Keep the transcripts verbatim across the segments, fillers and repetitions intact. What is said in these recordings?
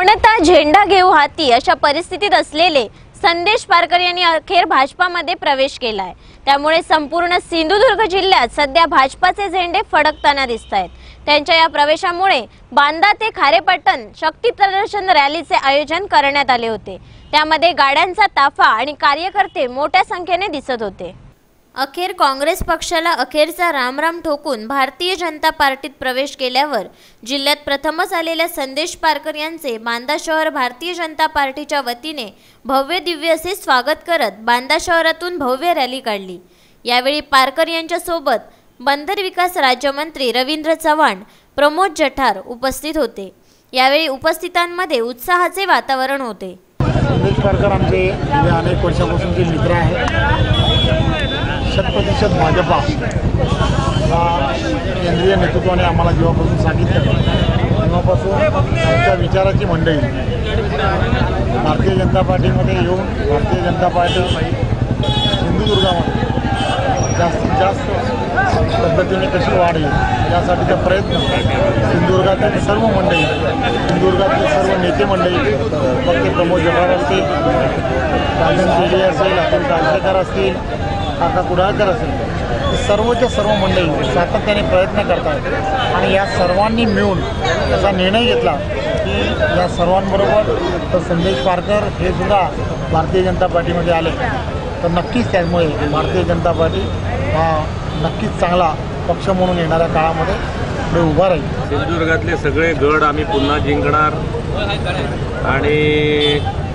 जनता झेंडा घेऊ हाती अशा परिस्थितीत असलेले संदेश पारकर यांनी अखेर भाजपामध्ये प्रवेश केलाय। त्यामुळे संपूर्ण सिंधुदुर्ग जिल्ह्यात सध्या भाजपाचे झेंडे फडकताना दिसतायत। त्यांच्या या प्रवेशामुळे बांदा ते खारेपाटण शक्ती प्रदर्शन रॅलीचे आयोजन करण्यात आले होते। त्यामध्ये गाड्यांचा ताफा आणि कार्यकर्ते मोठ्या संख्येने दिसत होते। अखेर काँग्रेस पक्षाला अखेरचा रामराम ठोकून भारतीय जनता पार्टीत प्रवेश केल्यावर जिल्ह्यात प्रथमच आलेल्या संदेश पारकर यांचे बांदा शहर भारतीय जनता पार्टीच्या वतीने भव्य दिव्य असे स्वागत करत बांदा शहरातून भव्य रॅली काढली। यावेळी पारकर यांच्या सोबत बंदर विकास राज्यमंत्री रवींद्र चव्हाण, प्रमोद जठार उपस्थित होते। यावेळी उपस्थितांमध्ये उत्साहाचे वातावरण होते। संदेश पारकर आमचे अनेक वर्षापासूनचे मित्र आहेत। शतप्रतिशत भाजपा हा केंद्रीय नेतृत्वाने आम्हाला जेव्हापासून सांगितलं तेव्हापासून आमच्या विचाराची मंडळी भारतीय जनता पार्टीमध्ये येऊन भारतीय जनता पार्टी सिंधुदुर्गामध्ये जास्तीत जास्त पद्धतीने कशी वाढेल यासाठीचा प्रयत्न सिंधुदुर्गातील सर्व मंडळी सिंधुदुर्गातील सर्व नेते मंडळी मग ते प्रमोद जठार असतील, राजन तेली असेल, अतुल काळसेकर असतील, काका कुडाळकर असेल, सर्वच्या सर्व मंडळी सातत्याने प्रयत्न करतात आणि या सर्वांनी मिळून असा निर्णय घेतला की या सर्वांबरोबर तर संदेश पारकर हे सुद्धा भारतीय जनता पार्टीमध्ये आले तर नक्कीच त्यामुळे भारतीय जनता पार्टी हा नक्कीच चांगला पक्ष म्हणून येणाऱ्या काळामध्ये पुढे उभा राहील। सिंधुदुर्गातले सगळे गड आम्ही पुन्हा जिंकणार आणि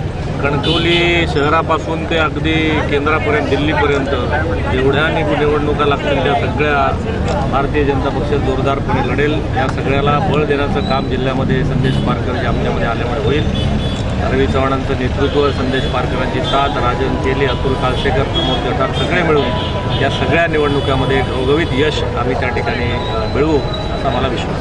कणकवली शहरापासून ते अगदी केंद्रापर्यंत दिल्लीपर्यंत जेवढ्या निवडणुका लागतील त्या सगळ्या भारतीय जनता पक्ष जोरदारपणे लढेल। या सगळ्याला बळ देण्याचं काम जिल्ह्यामध्ये संदेश पारकर जे आमच्यामध्ये आल्यामुळे होईल। रवी चव्हाणांचं नेतृत्व, संदेश पारकरांची साथ, राजन तेली, अतुल काळसेकर, प्रमोद जठार सगळे मिळून या सगळ्या निवडणुकामध्ये घवघवीत यश आम्ही त्या ठिकाणी मिळवू असा मला विश्वास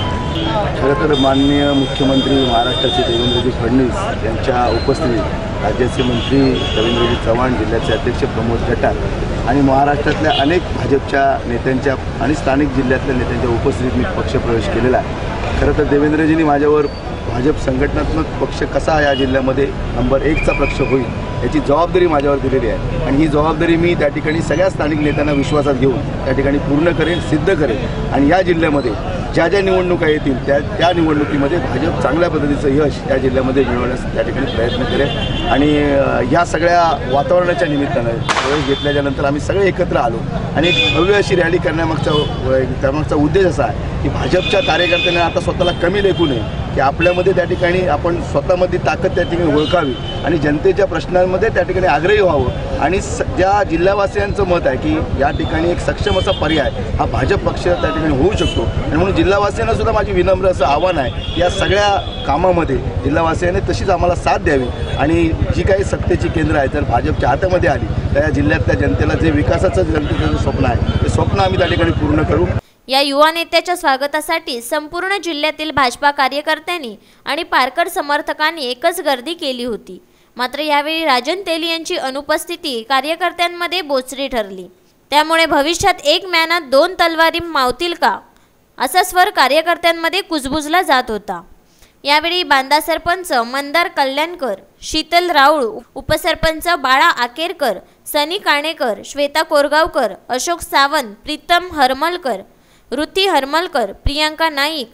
आहे। खरं तर माननीय मुख्यमंत्री महाराष्ट्राचे देवेंद्रजी फडणवीस यांच्या उपस्थितीत राज्याचे मंत्री रवींद्रजी चव्हाण, जिल्ह्याचे अध्यक्ष प्रमोद जठार आणि महाराष्ट्रातल्या अनेक भाजपच्या नेत्यांच्या आणि स्थानिक जिल्ह्यातल्या नेत्यांच्या उपस्थितीत मी पक्षप्रवेश केलेला आहे। खरं तर देवेंद्रजींनी माझ्यावर भाजप संघटनात्मक पक्ष कसा या जिल्ह्यामध्ये नंबर एकचा पक्ष होईल याची जबाबदारी माझ्यावर दिलेली आहे आणि ही जबाबदारी मी त्या ठिकाणी सगळ्या स्थानिक नेत्यांना विश्वासात घेऊन त्या ठिकाणी पूर्ण करेन, सिद्ध करेन आणि या जिल्ह्यामध्ये ज्या ज्या निवडणुका येतील त्या त्या निवडणुकीमध्ये भाजप चांगल्या पद्धतीचं यश या जिल्ह्यामध्ये मिळवण्यास त्या ठिकाणी प्रयत्न करेन। आणि ह्या सगळ्या वातावरणाच्या निमित्तानं प्रवेश घेतल्याच्यानंतर आम्ही सगळे एकत्र आलो आणि एक भव्य अशी रॅली करण्यामागचा त्यामागचा उद्देश असा आहे की भाजपच्या कार्यकर्त्यांना आता स्वतःला कमी लेखू नये, की आपल्यामध्ये त्या ठिकाणी आपण स्वतःमध्ये ताकद त्या ठिकाणी ओळखावी आणि जनतेच्या प्रश्नांमध्ये त्या ठिकाणी आग्रही व्हावं आणि स ज्या जिल्हावासियांचं मत आहे की या ठिकाणी एक सक्षम असा पर्याय हा भाजप पक्ष त्या ठिकाणी होऊ शकतो आणि म्हणून जिल्हावासियांना सुद्धा माझी विनम्र असं आव्हान आहे की या सगळ्या कामामध्ये जिल्हावासियांनी तशीच आम्हाला साथ द्यावी आणि जी काही सत्तेची केंद्र आहे जर भाजपच्या हातामध्ये आली तर या जिल्ह्यातल्या जनतेला जे विकासाचं जनतेचं स्वप्न आहे ते स्वप्न आम्ही त्या ठिकाणी पूर्ण करू। या युवा नेत्याच्या स्वागतासाठी संपूर्ण जिल्ह्यातील भाजपा कार्यकर्त्यांनी आणि पारकर समर्थकांनी एकच गर्दी केली होती। मात्र यावेळी राजन तेली यांची अनुपस्थिती कार्यकर्त्यांमध्ये बोचरी ठरली। त्यामुळे भविष्यात एक म्यानात दोन तलवारी मावतील का असा स्वर कार्यकर्त्यांमध्ये कुजबुजला जात होता। यावेळी बांदा सरपंच मंदार कल्याणकर, शीतल राऊळ, उपसरपंच बाळा आकेरकर, सनी काणेकर, श्वेता कोरगावकर, अशोक सावंत, प्रीतम हरमलकर, ऋती हरमलकर, प्रियांका नाईक,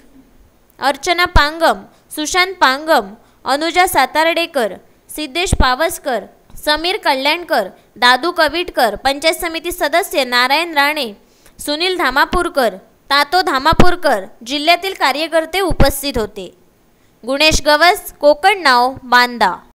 अर्चना पांगम, सुशांत पांगम, अनुजा सातार्डेकर, सिद्धेश पावसकर, समीर कल्याणकर, दादू कविटकर, पंचायत समिती सदस्य नारायण राणे, सुनील धामापूरकर, तातो धामापूरकर जिल्ह्यातील कार्यकर्ते उपस्थित होते। गुणेश गवस, कोकण नाव, बांदा।